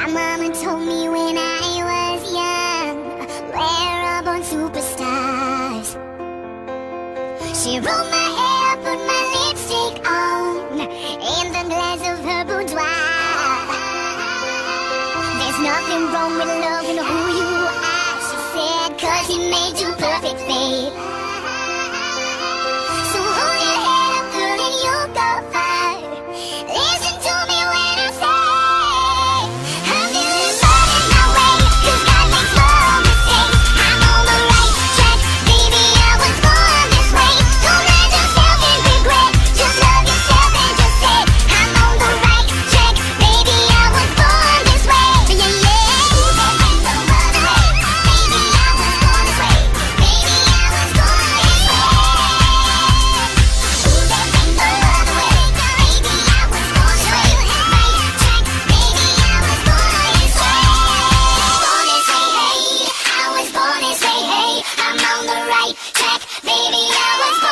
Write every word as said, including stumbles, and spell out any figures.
My mama told me when I was young, we're all born superstars. She rolled my hair, put my lipstick on, in the glass of her boudoir. There's nothing wrong with loving who you are, she said, cause he made you perfect, babe. So hold your head up, girl, and you'll go far. Listen to me when I say I'm feeling running my way, cause God makes no mistakes. I'm on the right track, baby, I was born this way. Don't let yourself in regret, just love yourself and just say I'm on the right track, baby, I was born this way. Yeah, yeah. Ooh, don't make no other way, baby, I was born this way. Baby, I was born this way. Ooh, don't make no other way, baby, I was born this way. Right track, baby, I was born this way. Born this way, hey, I was born this way, hey, I'm on the right track, baby, I was born